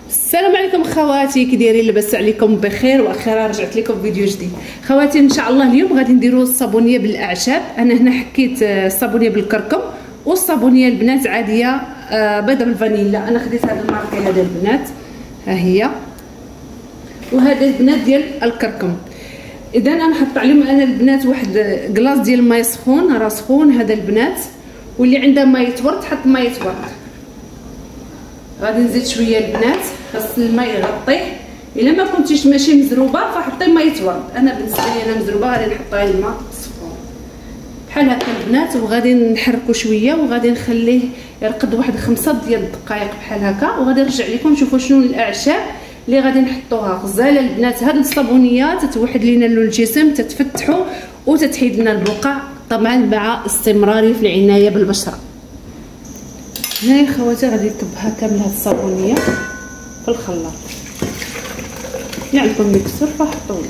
السلام عليكم خواتي، كي دايرين؟ لاباس عليكم بخير؟ واخيرا رجعت لكم فيديو جديد خواتي. ان شاء الله اليوم غادي نديروا الصابونيه بالاعشاب. انا هنا حكيت الصابونيه بالكركم والصابونيه البنات عاديه بيضه بالفانيلا. انا خديت هذا الماركه هذا البنات، ها هي، وهذا البنات ديال الكركم. اذا انا حط عليهم انا البنات واحد كلاص ديال الماء سخون، راه سخون هذا البنات، واللي عندها ماء يتورد حط ماء يتورد. غادي نزيد شويه البنات، خاص الماء يغطيه. الا ما كنتيش ماشي مزروبه فحطي ماء يتورد. انا بالنسبه لي انا مزروبه، غادي نحط غير الماء سخون بحال هكا البنات، وغادي نحركو شويه وغادي نخليه يرقد واحد 5 ديال الدقائق بحال هكا، وغادي نرجع لكم نشوفوا شنو الاعشاب اللي غادي نحطوها. غزاله البنات هاد الصابونيه تتوحد لينا الجسم، تتفتحوا وتتحيد لنا البقع، طبعا مع استمراريه في العنايه بالبشره. هنايا خواتي غادي نكبها كامل هاد الصابونيه في الخلاط، عندكم ميكسور فحطوه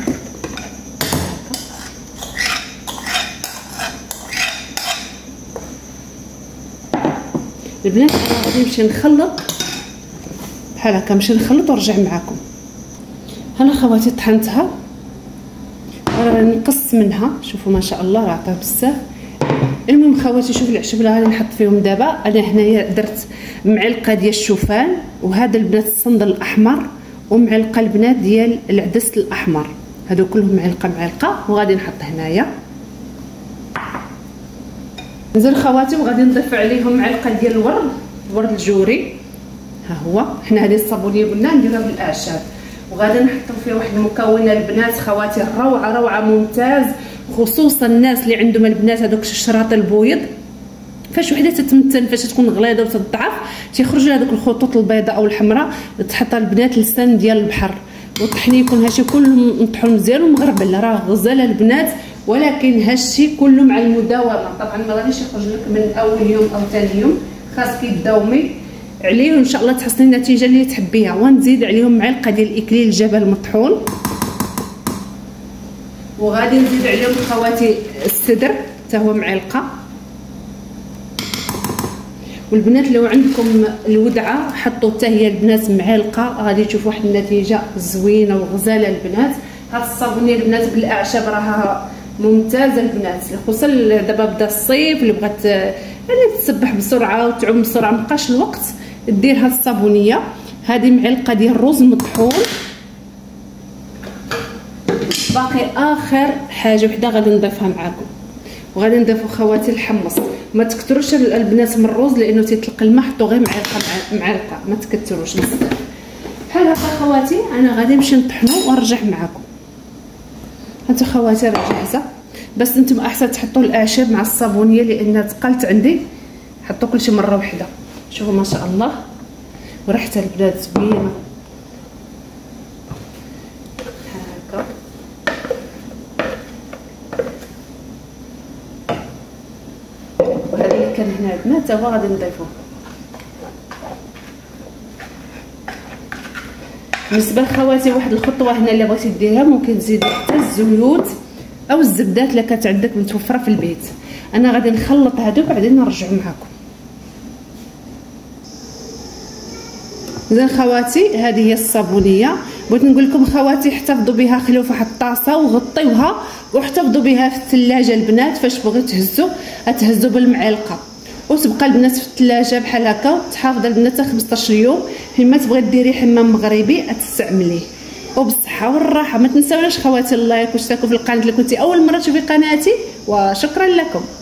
البنات. انا غادي نمشي نخلط بحال هكا، نمشي نخلط ونرجع معكم. هنا خواتي طحنتها، راه نقص منها، شوفوا ما شاء الله راه عطاه بزاف. المهم خواتي شوفوا العشب اللي غادي نحط فيهم دابا. انا هنايا درت معلقه ديال الشوفان، وهذا البنات الصندل الاحمر، ومعلقه البنات ديال العدس الاحمر، هادو كلهم معلقه وغادي نحط هنايا. نزل خواتي وغادي نضيف عليهم معلقه ديال الورد الجوري. ها هو، حنا هذه الصابونيه قلنا نديرها بالاعشاب، وغادي نحطوا فيه واحد المكون البنات خواتي روعه ممتاز، خصوصا الناس اللي عندهم البنات هذوك الشراط البويض. فاش وحده تتمتن، فاش تكون غليظه وتضعف تيخرج لها هذوك الخطوط البيضاء او الحمراء، تحط البنات لسان ديال البحر وطحني يكون هادشي كله مطحون مزيان ومغربل، راه غزاله البنات. ولكن هادشي كله مع المداومه، طبعا ما غاديش يخرج لك من اول يوم او ثاني يوم، خاصك تداومي عليه وان شاء الله تحصلي النتيجه اللي تحبيها. ونزيد عليهم معلقه ديال اكليل الجبل مطحون، وغادي نزيد عليهم خواتي السدر حتى هو معلقه. والبنات لو عندكم الودعه حطوا حتى هي البنات معلقه، غادي تشوفوا واحد النتيجه زوينه وغزاله البنات. هاد الصابونيه البنات بالاعشاب راها ممتازه البنات، خصوصا دابا بدا الصيف، اللي بغات يعني تسبح بسرعه وتعوم بسرعه مابقاش الوقت، دير هاد الصابونيه. هذه معلقه ديال الرز مطحون. باقي اخر حاجه وحده غادي نضيفها معكم، وغادي نضيفوا خواتي الحمص. ما تكثروش البنات من الرز لانه تيطلق الماء، حطوا غير معلقه ما تكثروش بزاف. بحال هكا خواتي انا غادي نمشي نطحنو ونرجع معكم. هانتو خواتي راه جاهزه، بس نتوما احسن تحطوا الاعشاب مع الصابونيه لانها ثقلت عندي. حطوا كلشي مره واحده، شوفوا ما شاء الله وريحتها البنات زوينه هكا. وهذا اللي كان هنا البنات تا هو غادي نضيفوه. بالنسبه لخواتي واحد الخطوه هنا اللي بغيتي ديرها، ممكن تزيدي حتى الزيوت او الزبدات اللي كانت عندك متوفره في البيت. انا غادي نخلط هادو وبعدين نرجع معكم. اذا خواتي هذه هي الصابونيه. بغيت نقول لكم خواتي احتفظوا بها، خليوها في واحد الطاسه وغطيوها واحتفظوا بها في الثلاجه البنات. فاش بغيتوا تهزوا بالمعلقه وتبقى البنات في الثلاجه بحال هكا، وتحافظ البنات حتى 15 يوم. فيما تبغي ديري حمام مغربي تستعمليه، وبالصحه والراحه. ما تنساوناش خواتي اللايك واشتركوا في القناه اللي كنتي اول مره تشوفي قناتي، وشكرا لكم.